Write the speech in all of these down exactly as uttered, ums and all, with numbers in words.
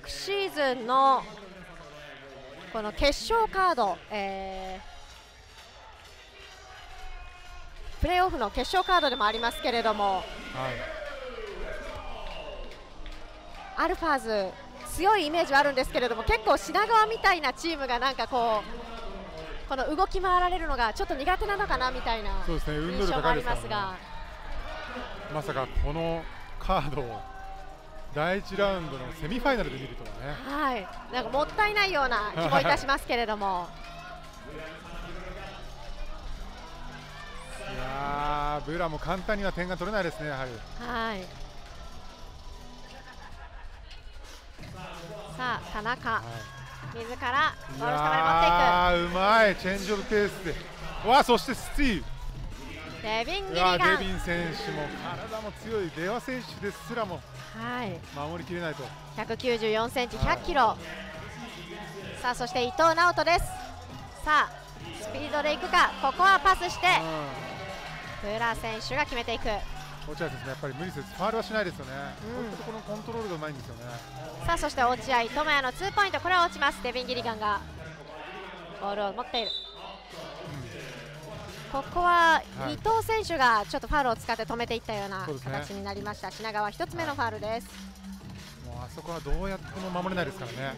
昨シーズンのこの決勝カード、えー、プレーオフの決勝カードでもありますけれども、はい、アルファーズ強いイメージはあるんですけれども、結構品川みたいなチームがなんかこうこの動き回られるのがちょっと苦手なのかなみたいな印象もありますが、 まさかこのカードをだいいちラウンドのセミファイナルで見るとはね、 はい、なんかもったいないような気もいたしますけれどもいやー、ブラも簡単には点が取れないですね、やはり。 はい、さあ田中、はい、自らゴール下まで持っていく。 あー、うまいチェンジオブペースで、わあ、そしてスティーブ、 デビン・ギリガン、 デビン選手も体も強い、レワ選手ですらも守りきれないと。 ひゃくきゅうじゅうよんセンチ、ひゃっキロ。さあそして伊藤直人です。さあスピードでいくか、ここはパスしてブラ選手が決めていく。 落合ですね、やっぱり無理せずファールはしないですよね、うん、こういったところのコントロールがうまいんですよね。 さあそして落合智也のツーポイント、これは落ちます。デビン・ギリガンがボールを持っている。ここは伊藤選手がちょっとファウルを使って止めていったような形になりました。品川ひとつめのファウルです。 もうあそこはどうやっても守れないですからね。はい、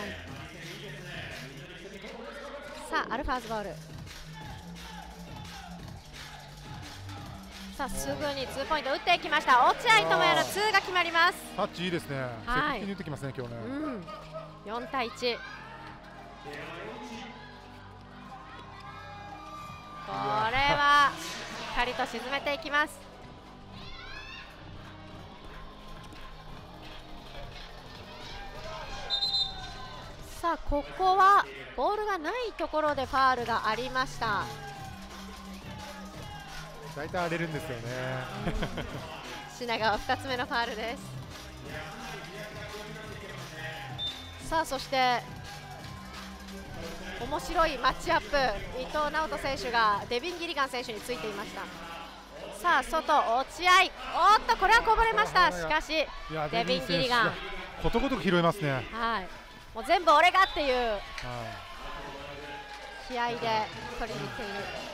さあアルファーズボール。さあすぐにツーポイント打っていきました。落合智也のツーが決まります。 タッチいいですね、積極的に打ってきますね今日ね、うん、 よんたいいち。これはしっかりと沈めていきます。さあここはボールがないところでファールがありました。 大体荒れるんですよね品川ふたつめのファールです。さあそして面白いマッチアップ、伊藤直人選手がデビン・ギリガン選手についていました。さあ外、落合、おっとこれはこぼれました。しかしデビン・ギリガンことごとく拾いますね。 はい、もう全部俺がっていう試合で取りに行っている。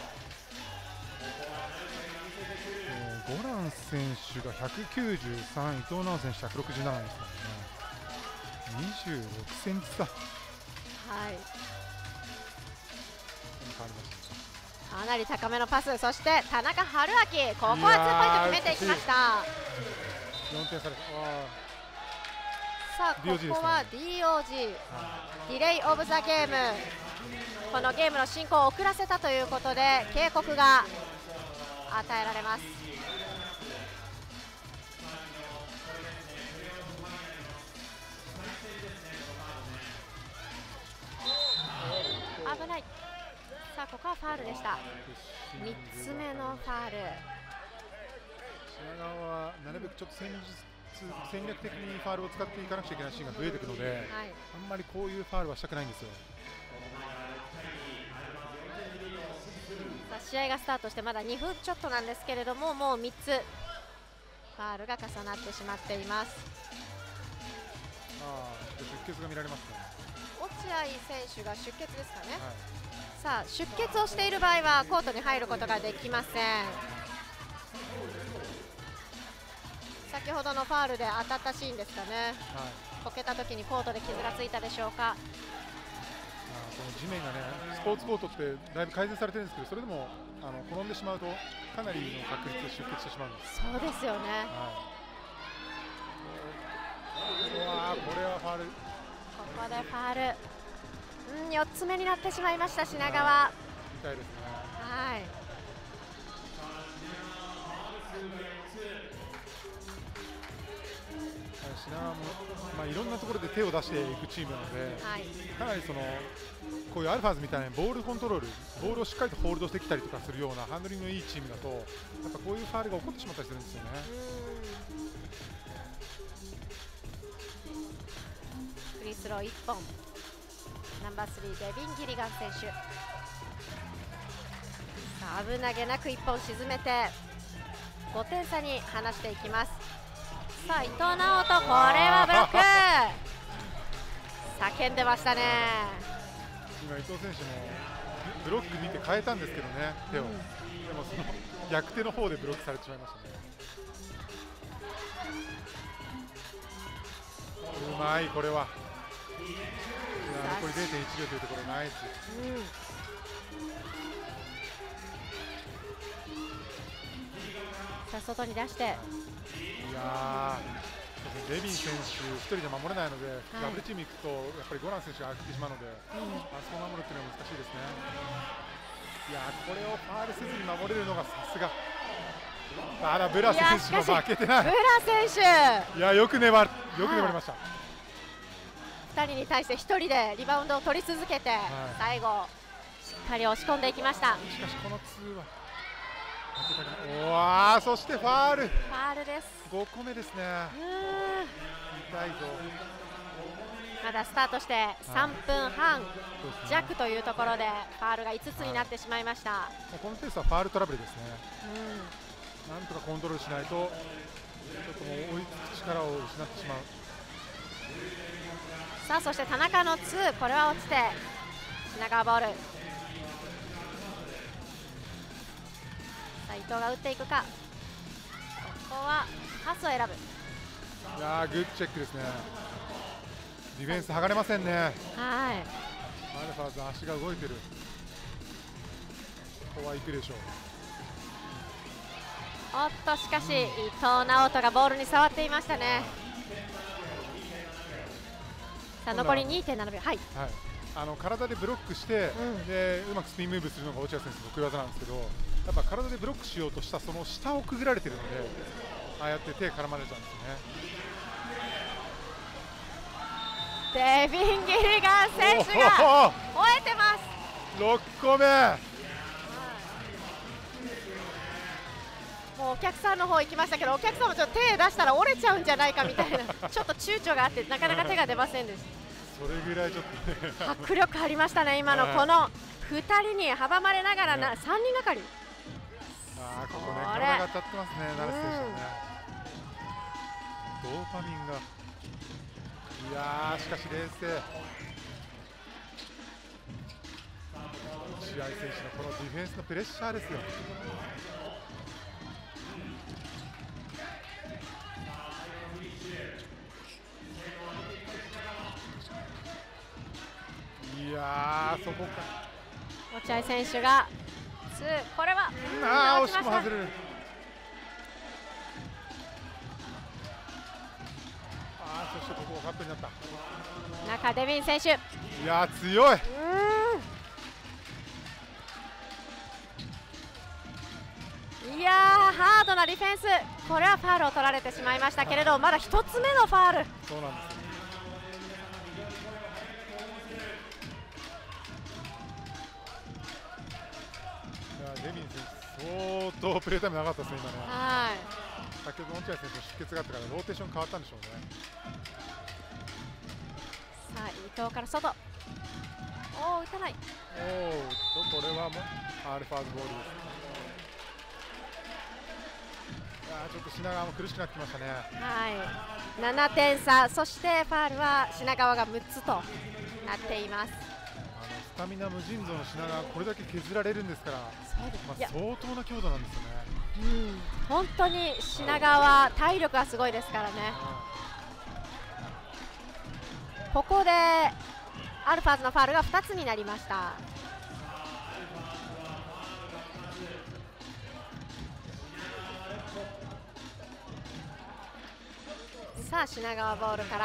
ゴラン選手がひゃくきゅうじゅうさん、伊藤直選手ひゃくろくじゅうななですからね、にじゅうろくセンチ差。はい、 かなり高めのパス、そして田中春明、ここはツーポイント決めていきました。 よんてん差です。 さあここは ディーオージー、ディレイオブザゲーム、このゲームの進行を遅らせたということで警告が与えられます。危ない。さあここはファウルでした。みっつめのファウル。 品川はなるべくちょっと戦術戦略的にファウルを使っていかなくちゃいけないシーンが増えていくので、はい、あんまりこういうファウルはしたくないんですよ。 さあ試合がスタートしてまだにふんちょっとなんですけれども、もうみっつファウルが重なってしまっています。 ああ、出血が見られますね。 落合選手が出血ですかね。はい、さあ出血をしている場合はコートに入ることができません。先ほどのファウルで当たったシーンですかね、はい、こけた時にコートで傷がついたでしょうか。あその地面がね、スポーツコートってだいぶ改善されてるんですけど、それでもあの転んでしまうとかなりの確率で出血してしまうんです。 そうですよね、はい、 うわこれはファウル。ここでファウル、うん、よっつめになってしまいました品川。 痛いですね。 はい、 品川も、まあ、いろんなところで手を出していくチームなので、はい、かなりそのこういうアルファーズみたいなボールコントロール、ボールをしっかりとホールドしてきたりとかするようなハンドリングのいいチームだと、やっぱこういうファウルが起こってしまったりするんですよね。 フリースローいっぽん、ナンバースリーデビン・ギリガン選手。さあ危なげなくいっぽん沈めてごてん差に離していきます。さあ伊藤直人、これはブロック。 叫んでましたね。 今伊藤選手もブロック見て変えたんですけどね、手を、うん、でもその逆手の方でブロックされてしまいましたね。うまい、これは。残り ゼロてんいちびょうというところ、ナイス。うん、 さあ外に出して、いやー、レビン選手ひとりで守れないので、はい、ダブルチーム行くとやっぱりゴラン選手が空いてしまうので、うん、あそこを守るっていうのは難しいですね。いやー、これをファールせずに守れるのがさすが。あら、ブラ選手も負けてない。 ブラ選手、 いや、よく粘る、よく粘りました。 ふたりに対してひとりでリバウンドを取り続けて、はい、最後しっかり押し込んでいきました。 しかしこのツーはおわー、そしてファール、ファールです。 ごこめですね。痛いぞ。 まだスタートしてさんぷんはん弱というところでファールがいつつになってしまいました。はい、 このペースはファールトラブルですね。うん、なんとかコントロールしないとちょっともう追いつく力を失ってしまう。 さあそして田中のツー、これは落ちて品川ボール。さあ伊藤が打っていくか。ここはパスを選ぶ。 いやー、グッドチェックですね。ディフェンス剥がれませんね。はい。アルファーズ足が動いてる。ここは行くでしょう。 おっと、しかし伊藤直人がボールに触っていましたね。さあ残り にてんななびょう。はい、はい、 あの体でブロックして、うん、でうまくスピンムーブするのが落合選手の得意技なんですけど、やっぱ体でブロックしようとしたその下をくぐられているので、ああやって手絡まれちゃうんですよね。 デビン・ギリガン選手が吠えてます。 ろっこめ、 もうお客さんの方行きましたけど、お客さんもちょっと手出したら折れちゃうんじゃないかみたいなちょっと躊躇があってなかなか手が出ませんでした。 それぐらいちょっと、ね、 迫力ありましたね、今のこのふたりに阻まれながらな、ね、さんにんがかり。 あー、ここね、体が当たってますね、成瀬選手はね。ドーパミンが、いやー、しかし冷静。落合選手のこのディフェンスのプレッシャーですよ。いやー、そこか。 落合選手がツー、これはあー、惜しくも外れる。あー、そしてここがカットになった。 中デビン選手、 いやー、強い。 いやー、ハードなディフェンス。これはファールを取られてしまいましたけれど、まだひとつめのファール。 そうなんですよ。デビン選手、相当プレータイムなかったですね、今ね。はい。先ほど落合選手の出血があったからローテーション変わったんでしょうね。 さあ伊藤から外。おお、打たない。 おお、とこれはもうアルファーズボールです。いやー、ちょっと品川も苦しくなってきましたね。 はい。ななてんさ、そしてファールは品川がむっつとなっています。 スタミナ無尽蔵の品川、これだけ削られるんですから、まあ、相当な強度なんですよね。 うん、本当に品川は体力がすごいですからね。ここでアルファーズのファールがふたつになりました。さあ品川ボールから。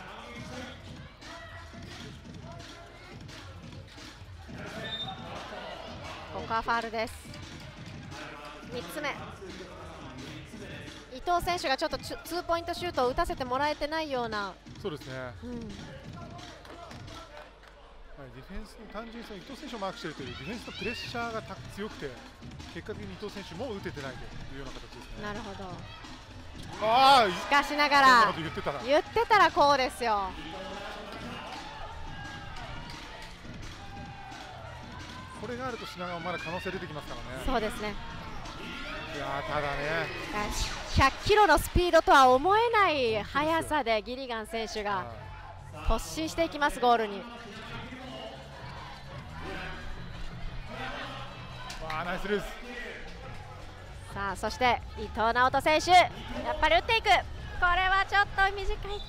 ここはファールです。みっつめ、伊藤選手がちょっとツーポイントシュートを打たせてもらえてないような。 そうですね、うん、はい、ディフェンスの単純にその伊藤選手をマークしているというディフェンスのプレッシャーが強くて、結果的に伊藤選手も打ててないというような形ですね。 なるほど。 あー、 しかしながら言ってたら言ってたらこうですよ。 これがあると品川まだ可能性出てきますからね。 そうですね。 いやただね、 ひゃっキロのスピードとは思えない速さでギリガン選手が突進していきます、ゴールに。 わあ、ナイスルーズ。 さあ、そして伊藤直人選手、やっぱり打っていく。これはちょっと短い。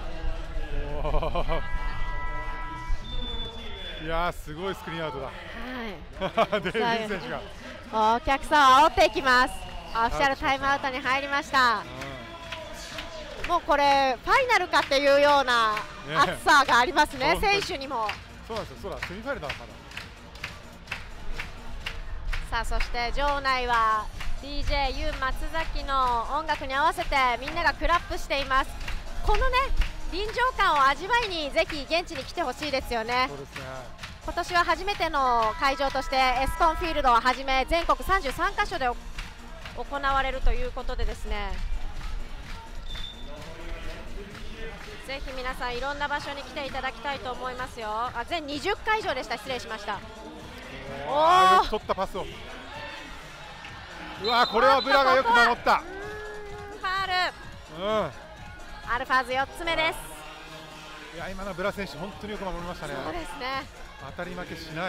いやー、すごいスクリーンアウトだ。 はい。 デイビス選手がお客さんを煽っていきます。オフィシャルタイムアウトに入りました。もうこれファイナルかっていうような熱さがありますね、選手にも。 そうなんですよ、そうだ、セミファイナルだまだ。 さあ、そして場内は ディージェー ユー松崎の音楽に合わせてみんながクラップしています。このね、臨場感を味わいにぜひ現地に来てほしいですよね。 そうですね。 今年は初めての会場としてエスコンフィールドをはじめ全国さんじゅうさんかしょで行われるということでですね、ぜひ皆さんいろんな場所に来ていただきたいと思いますよ。あ、全にじゅっかいじょうでした。失礼しました。 おお、よく取ったパスを。うわー、これはブラがよく守った。 ファール。うん。アルファーズよっつめです。 いや、今のブラ選手本当によく守りましたね。 そうですね。 当たり負けしない。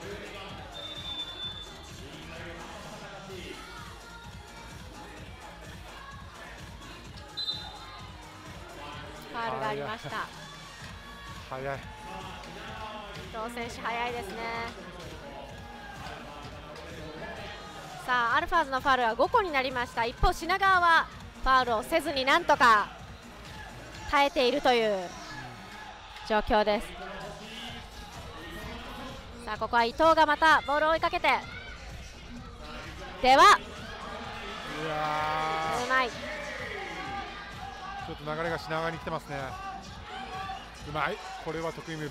ファールがありました。 早い。 伊藤選手早いですね。さあ、アルファーズのファールはごこになりました。一方、品川はファールをせずになんとか耐えているという状況です。さあ、ここは伊藤がまたボールを追いかけて、では、 いやうまい。 ちょっと流れが品川に来てますね。うまい。これは得意ムーブ。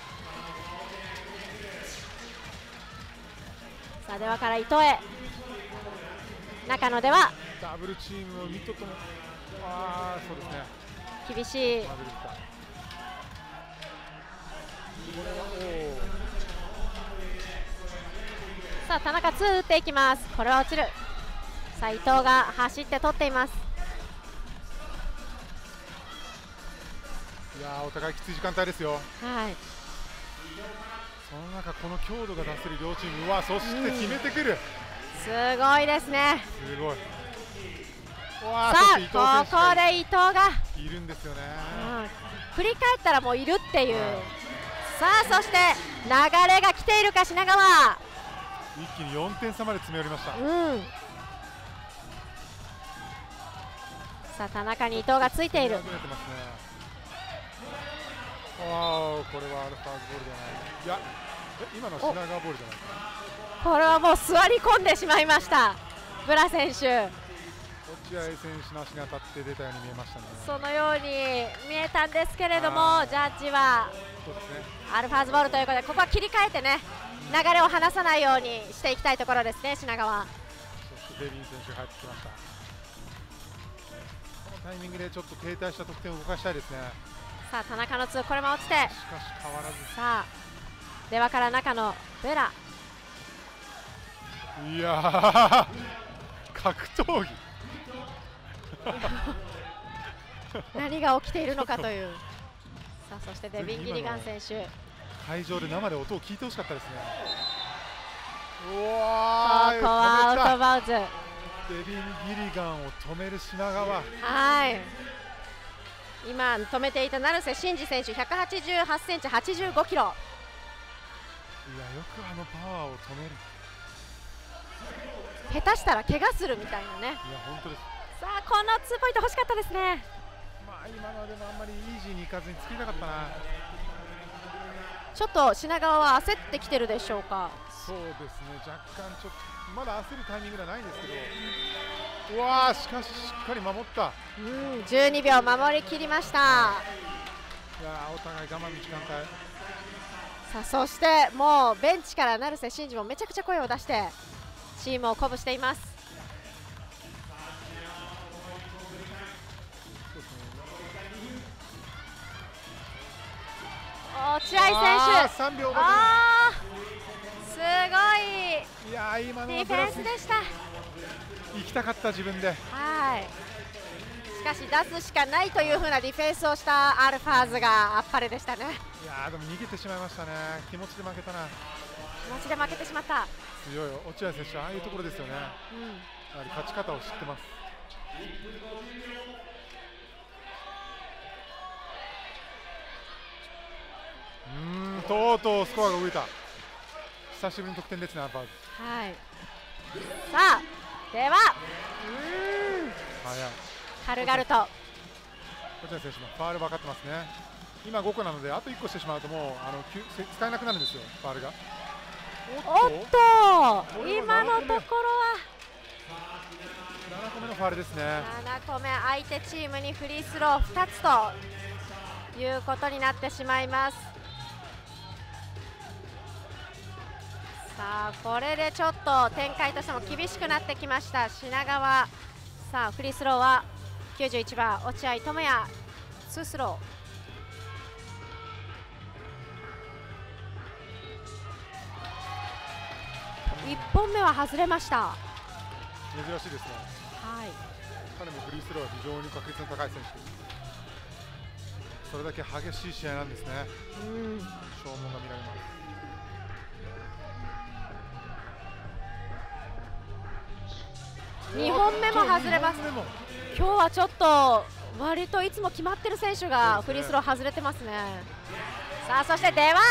さあ、ではから伊藤へ。中野ではダブルチームをミットとも、ああ、そうですね。 厳しい。さあ、田中ツー打っていきます。これは落ちる。さあ、伊藤が走って取っています。 いやー、お互いきつい時間帯ですよ。 はい。 その中、この強度が出せる両チーム、うわ、そして決めてくる。 すごいですね。 すごい。 さあ、ここで伊藤がいるんですよね。 うん、振り返ったらもういるっていう。さあ、そして流れが来ているか、品川。 一気によんてん差まで詰め寄りました。 うん、さあ、田中に伊藤がついている。 ああ、これはアルファーズボールじゃない。いや、え、今の品川ボールじゃないか。 これはもう座り込んでしまいました、ブラ選手。 落合選手の足が当たって出たように見えましたね。 そのように見えたんですけれども、ジャッジはアルファーズボールということで、ここは切り替えてね、流れを離さないようにしていきたいところですね、品川。 そしてデビン選手が入ってきました。このタイミングでちょっと停滞した得点を動かしたいですね。 さあ、田中のツー、これも落ちて、 しかし変わらず。 さあ、ではから中のベラ。 いやー格闘技何が起きているのかという。さあ、そしてデビン・ギリガン選手、 会場で生で音を聞いてほしかったですね。うわー、 ここはアウトバウズ。 デビン・ギリガンを止める品川。 はい、今止めていた成瀬真嗣選手、ひゃくはちじゅうはちセンチ、はちじゅうごキロ。 いや、よくあのパワーを止める。 下手したら怪我するみたいなね。 いや、本当です。 さあ、このツーポイント欲しかったですね。 まあ、今のでもあんまりイージーにいかずに作りたかったな。 ちょっと品川は焦ってきてるでしょうか。 そうですね、若干ちょっとまだ焦るタイミングではないんですけど、うわー、しかししっかり守った。 うん、じゅうにびょう守りきりました。いやー、お互い我慢の時間帯。 さあ、そしてもうベンチから成瀬真嗣もめちゃくちゃ声を出してチームを鼓舞しています。落合選手、 さんびょうごあー、すごいいや今のディフェンスでした。 行きたかった、自分で。 はい、しかし出すしかないという風なディフェンスをしたアルファーズがあっぱれでしたね。 いやーでも逃げてしまいましたね。気持ちで負けたな。 気持ちで負けてしまった。 強い落合選手、ああいうところですよね、うん、やはり勝ち方を知ってます。うーん、とうとうスコアが動いた。久しぶりに得点ですね、アルファーズ。 はい、さあでは、うーん、 早い。 軽々と落合選手のファウル分かってますね。今ごこなのであといっこしてしまうともうあの使えなくなるんですよ、ファウルが。 おっと、今のところはななこめのファウルですね。 ななこめ、相手チームにフリースローふたつということになってしまいます。さあこれでちょっと展開としても厳しくなってきました品川。さあフリースローはきゅうじゅういちばん落合智也、ツースロー。いっぽんめは外れました。 珍しいですね。 はい、 彼もフリースローは非常に確率の高い選手です。それだけ激しい試合なんですね。うん、消耗が見られます。 にほんめも外れます。今日はちょっと割といつも決まってる選手がフリースロー外れてますね。さあそしてでは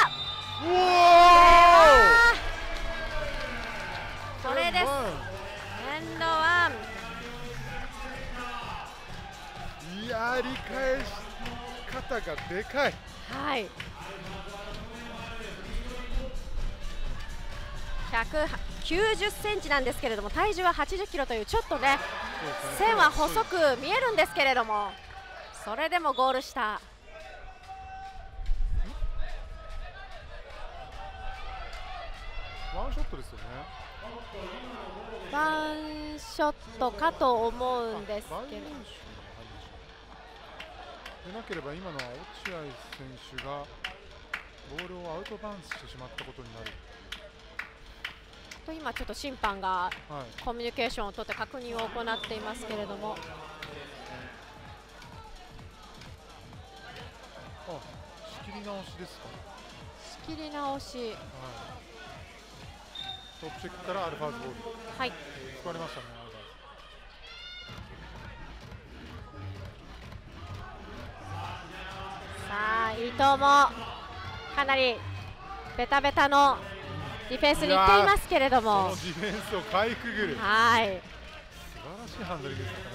これです。エンドワン。 やり返し方がでかい。 はい。ひゃくきゅうじゅっセンチなんですけれども体重ははちじゅっキロというちょっとね線は細く見えるんですけれどもそれでもゴールした。 ワンショットですよね。 ワンショットかと思うんですけどでなければ今のは落合選手がボールをアウトバウンスしてしまったことになると今ちょっと審判がコミュニケーションをとって確認を行っていますけれども、 あ、仕切り直しですか。 仕切り直し、はい、 トップチェックからアルファーズボール、 はい、 使われましたね。 さあ伊藤もかなりベタベタのディフェンスに行っていますけれども、 そのディフェンスをかいくぐる、 はい、 素晴らしいハンドリングですね。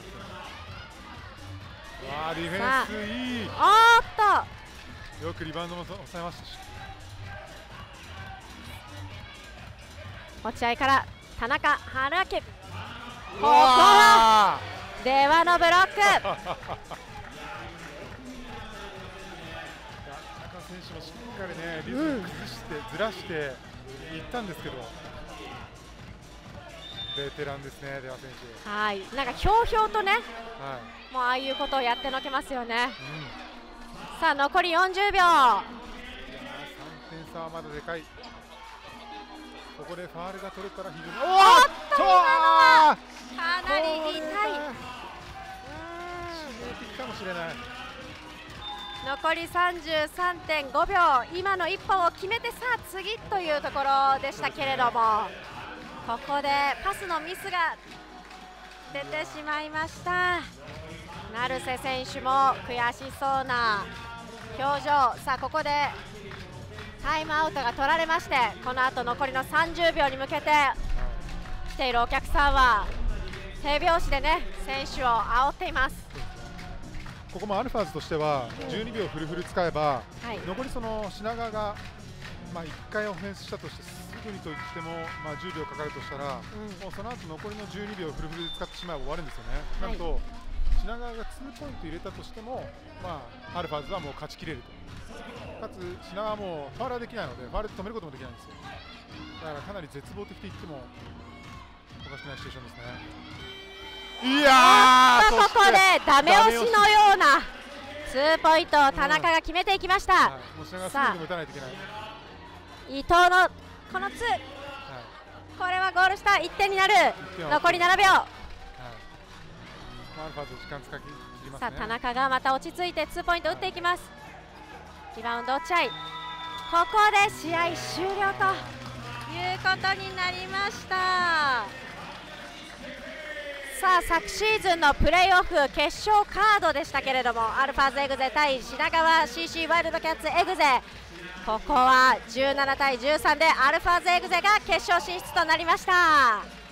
わあディフェンスいい。 おーっとよくリバウンドも抑えましたし、 落合から田中春明、ここは出羽のブロック選手もしっかりねリズム崩して、うん、ずらしていったんですけど、ベテランですね、出羽選手。 はい、なんかひょうひょうとね、はい、もうああいうことをやってのけますよね。うん、さあ残りよんじゅうびょう。いやさんてん差はまだでかい。ここでファールが取れたら非常に、 おっと今のはかなり痛い。致命的かもしれない。 残り さんじゅうさんてんごびょう、今のいっぽんを決めてさあ次というところでしたけれども、ここでパスのミスが出てしまいました。成瀬選手も悔しそうな表情。さあここでタイムアウトが取られまして、この後残りのさんじゅうびょうに向けて来ているお客さんは手拍子でね選手を煽っています。 ここもアルファーズとしてはじゅうにびょうフルフル使えば、はい、残りその品川が、まあ、いっかいオフェンスしたとしてすぐにといっても、まあ、じゅうびょうかかるとしたら、うん、もうその後残りのじゅうにびょうフルフルで使ってしまえば終わるんですよね。はい、なんと品川がツーポイント入れたとしても、まあ、アルファーズはもう勝ちきれると。かつ品川はもうファウルはできないのでファウルで止めることもできないんですよ。だからかなり絶望的と言ってもおかしくないシチュエーションですね。いやー、 ここでダメ押しのようなツーポイントを田中が決めていきました。 はい、もう品川すぐにも打たないといけない。 伊藤のこのツー、はい、これはゴールしたいってんになる。残りななびょう。はい、 アルファーズ時間使い切りますね。 さあ田中がまた落ち着いてツーポイント打っていきます。リバウンド落合、ここで試合終了ということになりました。さあ昨シーズンのプレーオフ決勝カードでしたけれども、アルファーズエグゼ対品川 シーシー ワイルドキャッツエグゼ、ここはじゅうななたいじゅうさんでアルファーズエグゼが決勝進出となりました。